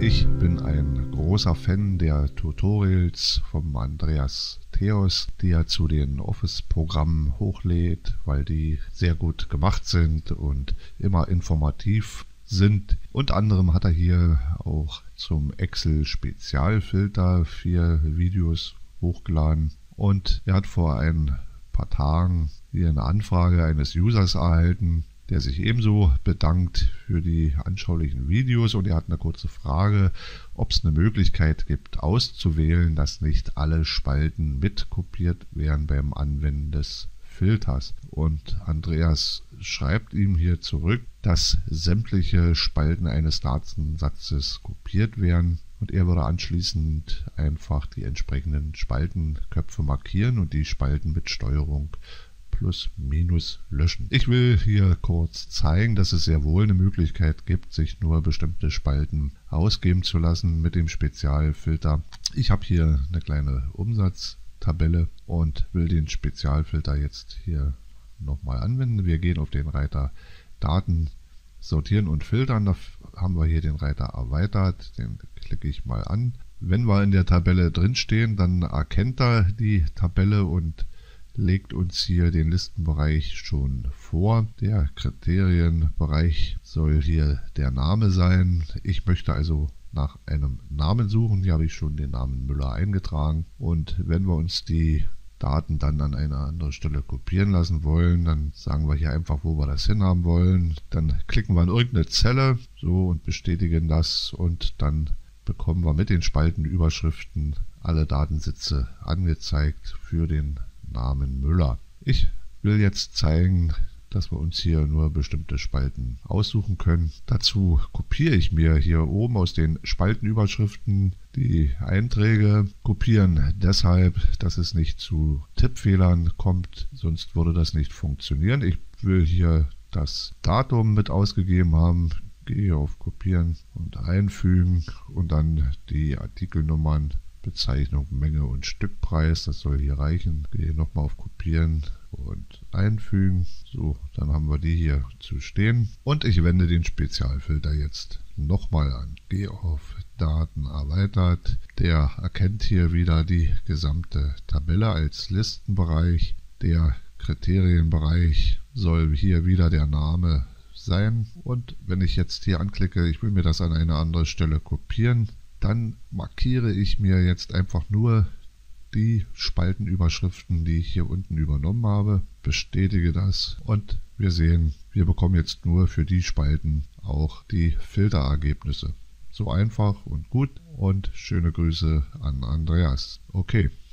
Ich bin ein großer Fan der Tutorials vom Andreas Theos, die er zu den Office-Programmen hochlädt, weil die sehr gut gemacht sind und immer informativ sind. Unter anderem hat er hier auch zum Excel-Spezialfilter 4 Videos hochgeladen und er hat vor ein paar Tagen hier eine Anfrage eines Users erhalten, der sich ebenso bedankt für die anschaulichen Videos, und er hat eine kurze Frage, ob es eine Möglichkeit gibt auszuwählen, dass nicht alle Spalten mitkopiert werden beim Anwenden des Filters. Und Andreas schreibt ihm hier zurück, dass sämtliche Spalten eines Datensatzes kopiert werden, und er würde anschließend einfach die entsprechenden Spaltenköpfe markieren und die Spalten mit Steuerung plus minus löschen. Ich will hier kurz zeigen, dass es sehr wohl eine Möglichkeit gibt, sich nur bestimmte Spalten ausgeben zu lassen mit dem Spezialfilter. Ich habe hier eine kleine Umsatztabelle und will den Spezialfilter jetzt hier nochmal anwenden. Wir gehen auf den Reiter Daten sortieren und filtern. Da haben wir hier den Reiter erweitert. Den klicke ich mal an. Wenn wir in der Tabelle drin stehen, dann erkennt er die Tabelle und legt uns hier den Listenbereich schon vor. Der Kriterienbereich soll hier der Name sein. Ich möchte also nach einem Namen suchen. Hier habe ich schon den Namen Müller eingetragen. Und wenn wir uns die Daten dann an eine andere Stelle kopieren lassen wollen, dann sagen wir hier einfach, wo wir das hinhaben wollen. Dann klicken wir in irgendeine Zelle so und bestätigen das, und dann bekommen wir mit den Spaltenüberschriften alle Datensätze angezeigt für den Namen Müller. Ich will jetzt zeigen, dass wir uns hier nur bestimmte Spalten aussuchen können. Dazu kopiere ich mir hier oben aus den Spaltenüberschriften die Einträge. Kopieren deshalb, dass es nicht zu Tippfehlern kommt, sonst würde das nicht funktionieren. Ich will hier das Datum mit ausgegeben haben. Gehe auf Kopieren und Einfügen und dann die Artikelnummern, Bezeichnung, Menge und Stückpreis, das soll hier reichen. Gehe nochmal auf Kopieren und Einfügen. So, dann haben wir die hier zu stehen. Und ich wende den Spezialfilter jetzt nochmal an. Gehe auf Daten erweitert. Der erkennt hier wieder die gesamte Tabelle als Listenbereich. Der Kriterienbereich soll hier wieder der Name sein. Und wenn ich jetzt hier anklicke, ich will mir das an eine andere Stelle kopieren, dann markiere ich mir jetzt einfach nur die Spaltenüberschriften, die ich hier unten übernommen habe, bestätige das, und wir sehen, wir bekommen jetzt nur für die Spalten auch die Filterergebnisse. So einfach und gut, und schöne Grüße an Andreas. Okay.